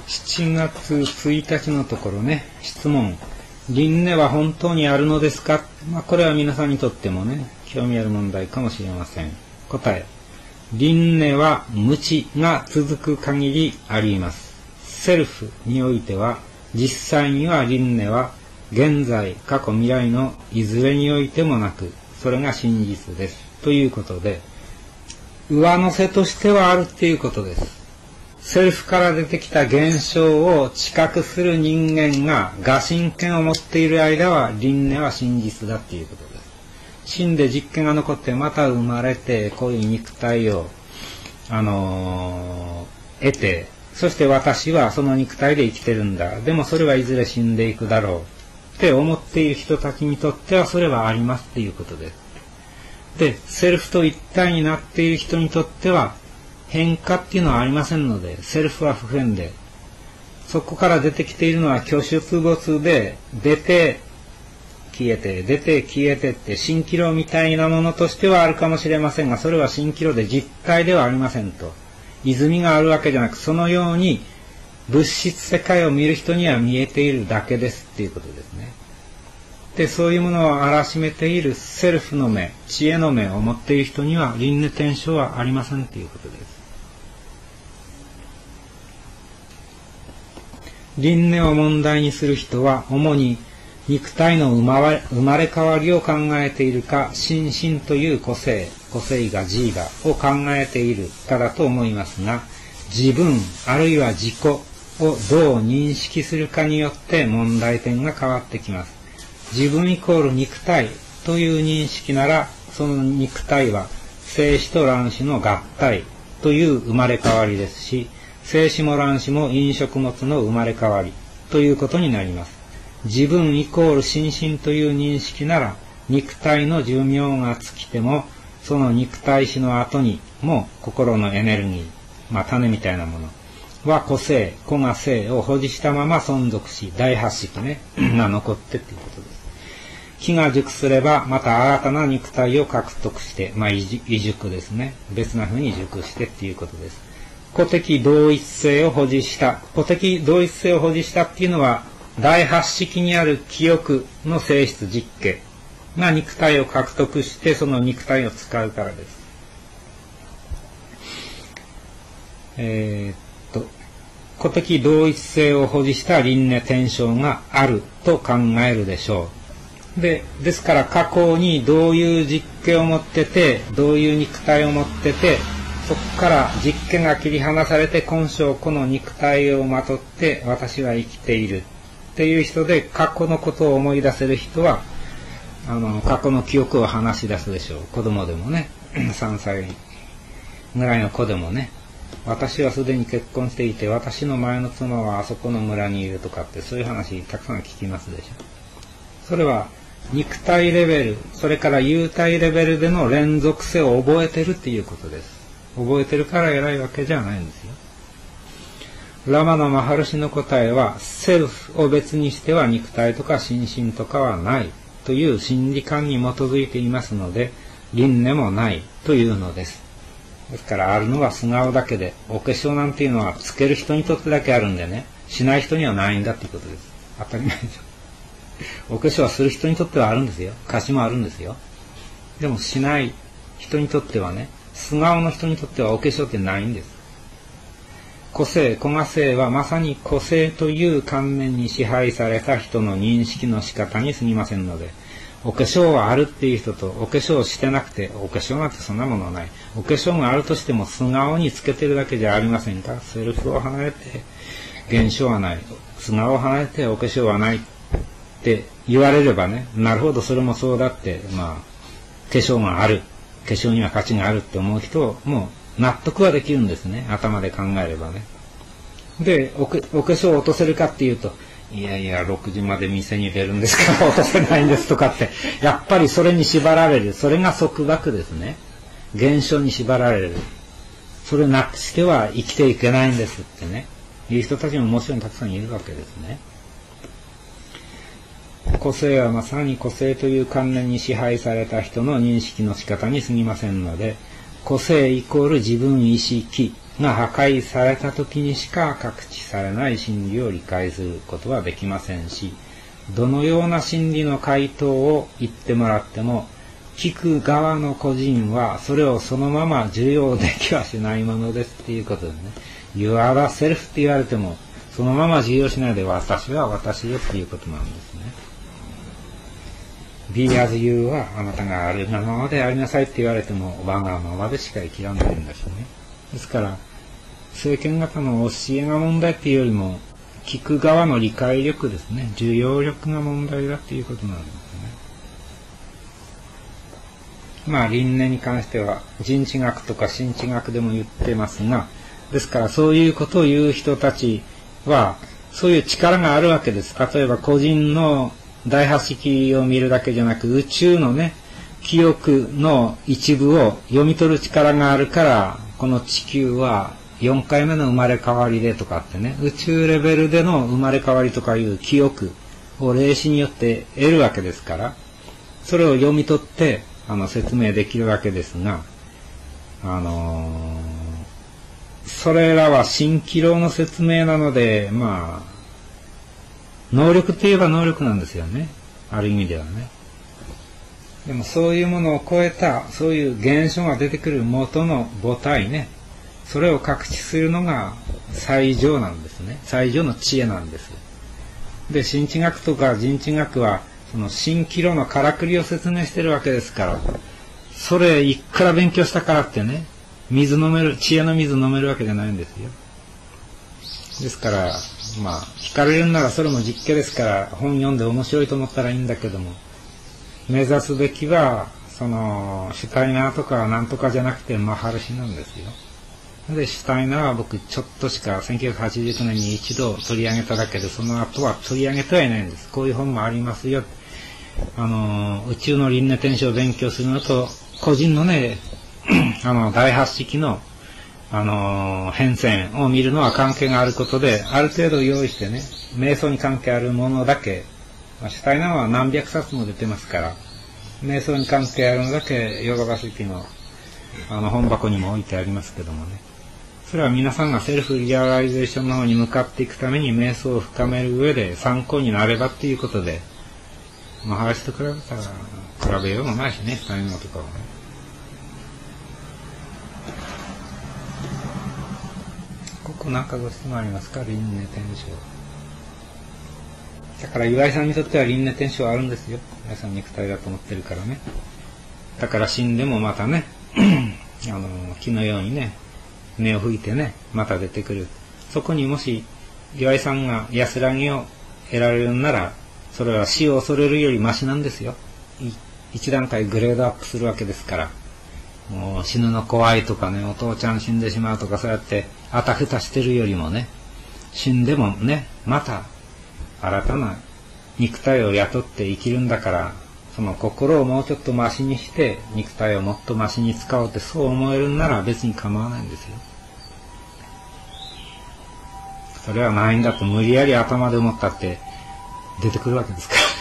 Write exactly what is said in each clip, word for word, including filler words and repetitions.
しちがつついたちのところね、質問。輪廻は本当にあるのですか？まあ、これは皆さんにとってもね、興味ある問題かもしれません。答え。輪廻は無知が続く限りあります。セルフにおいては、実際には輪廻は現在、過去、未来のいずれにおいてもなく、それが真実です。ということで、上乗せとしてはあるっていうことです。セルフから出てきた現象を知覚する人間が我心権を持っている間は輪廻は真実だっていうことです。死んで実験が残ってまた生まれてこういう肉体を、あのー、得て、そして私はその肉体で生きてるんだ。でもそれはいずれ死んでいくだろうって思っている人たちにとってはそれはありますっていうことです。で、セルフと一体になっている人にとっては変化っていうのはありませんので、セルフは不変で、そこから出てきているのは虚出没で、出て消えて、出て消えてって蜃気楼みたいなものとしてはあるかもしれませんが、それは蜃気楼で実体ではありませんと。泉があるわけじゃなく、そのように物質世界を見る人には見えているだけですっていうことですね。で、そういうものを荒らしめているセルフの目、知恵の目を持っている人には輪廻転生はありませんということです。輪廻を問題にする人は主に肉体の生まれ、生まれ変わりを考えているか、心身という個性、個性が自我を考えているかだと思いますが、自分あるいは自己をどう認識するかによって問題点が変わってきます。自分イコール肉体という認識なら、その肉体は精子と卵子の合体という生まれ変わりですし、精子も卵子も飲食物の生まれ変わりということになります。自分イコール心身という認識なら、肉体の寿命が尽きても、その肉体死の後にも心のエネルギー、まあ種みたいなものは個性、個が性を保持したまま存続し、大発色ね、が残ってっていうことです。気が熟すれば、また新たな肉体を獲得して、まあ、異熟ですね。別な風に熟してっていうことです。個的同一性を保持した。個的同一性を保持したっていうのは、大発色にある記憶の性質実系が肉体を獲得して、その肉体を使うからです。えー、っと、個的同一性を保持した輪廻転生があると考えるでしょう。で、ですから過去にどういう実験を持ってて、どういう肉体を持ってて、そこから実験が切り離されて今生この肉体をまとって私は生きているっていう人で、過去のことを思い出せる人は、あの、過去の記憶を話し出すでしょう。子供でもね、さんさいぐらいの子でもね、私はすでに結婚していて、私の前の妻はあそこの村にいるとかって、そういう話たくさん聞きますでしょ。それは、肉体レベル、それから幽体レベルでの連続性を覚えてるっていうことです。覚えてるから偉いわけじゃないんですよ。ラマのマハルシの答えは、セルフを別にしては肉体とか心身とかはないという心理観に基づいていますので、輪廻もないというのです。ですからあるのは素顔だけで、お化粧なんていうのはつける人にとってだけあるんでね、しない人にはないんだっていうことです。当たり前でしょ。お化粧はする人にとってはあるんですよ。歌詞もあるんですよ。でもしない人にとってはね、素顔の人にとってはお化粧ってないんです。個性、個が性はまさに個性という観念に支配された人の認識の仕方に過ぎませんので、お化粧はあるっていう人とお化粧してなくて、お化粧なんてそんなものはない。お化粧があるとしても素顔につけてるだけじゃありませんか。セルフを離れて現象はない。素顔を離れてお化粧はない。って言われればね、なるほどそれもそうだって、まあ、化粧がある、化粧には価値があるって思う人も納得はできるんですね、頭で考えればね。で、おけ、お化粧を落とせるかっていうと、いやいや、ろくじまで店に出るんですから落とせないんですとかって、やっぱりそれに縛られる、それが束縛ですね。現象に縛られる。それなくしては生きていけないんですってね、いう人たちももちろんたくさんいるわけですね。個性はまさに個性という観念に支配された人の認識の仕方に過ぎませんので、個性イコール自分意識が破壊された時にしか覚知されない真理を理解することはできませんし、どのような真理の回答を言ってもらっても、聞く側の個人はそれをそのまま受容できはしないものですっていうことでね。You are the self って言われても、そのまま受容しないで私は私よっていうことなんですね。Be as you はあなたがあるがままでありなさいって言われても、わがままでしか生きられないんだしね。ですから、政権型の教えが問題っていうよりも、聞く側の理解力ですね。受容力が問題だっていうことなんですね。まあ、輪廻に関しては、人知学とか心知学でも言ってますが、ですからそういうことを言う人たちは、そういう力があるわけです。例えば個人の大波式を見るだけじゃなく、宇宙のね、記憶の一部を読み取る力があるから、この地球はよんかいめの生まれ変わりでとかってね、宇宙レベルでの生まれ変わりとかいう記憶を霊視によって得るわけですから、それを読み取って、あの、説明できるわけですが、あのー、それらは蜃気楼の説明なので、まあ、能力といえば能力なんですよね。ある意味ではね。でもそういうものを超えた、そういう現象が出てくる元の母体ね。それを覚知するのが最上なんですね。最上の知恵なんです。で、心知学とか人知学は、その蜃気楼のからくりを説明してるわけですから、それいくら勉強したからってね、水飲める、知恵の水飲めるわけじゃないんですよ。ですから、まあ、聞かれるならそれも実験ですから、本読んで面白いと思ったらいいんだけども、目指すべきは、その、シュタイナーとかなんとかじゃなくて、マハルシなんですよ。で、シュタイナーは僕ちょっとしかせんきゅうひゃくはちじゅうきゅうねんに一度取り上げただけで、その後は取り上げてはいないんです。こういう本もありますよ。あの、宇宙の輪廻転生を勉強するのと、個人のね、あの、大八式の、あの、変遷を見るのは関係があることで、ある程度用意してね、瞑想に関係あるものだけ、まあ、シュタイナーは何百冊も出てますから、瞑想に関係あるのだけ、ヨガバ式の、あの、本箱にも置いてありますけどもね。それは皆さんがセルフリアライゼーションの方に向かっていくために瞑想を深める上で参考になればっていうことで、まあ、林と比べたら比べようもないしね、そういうのとかはね。ここなんかご質問ありますか？輪廻転生。だから岩井さんにとっては輪廻転生あるんですよ。岩井さん肉体だと思ってるからね。だから死んでもまたね、あの、木のようにね、根を吹いてね、また出てくる。そこにもし岩井さんが安らぎを得られるなら、それは死を恐れるよりマシなんですよ。一段階グレードアップするわけですから。もう死ぬの怖いとかね、お父ちゃん死んでしまうとかそうやってあたふたしてるよりもね、死んでもね、また新たな肉体を雇って生きるんだから、その心をもうちょっとマシにして肉体をもっとマシに使おうってそう思えるなら別に構わないんですよ。それはないんだと無理やり頭で思ったって出てくるわけですから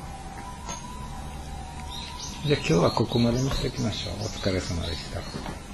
じゃあ今日はここまでにしておきましょう。お疲れ様でした。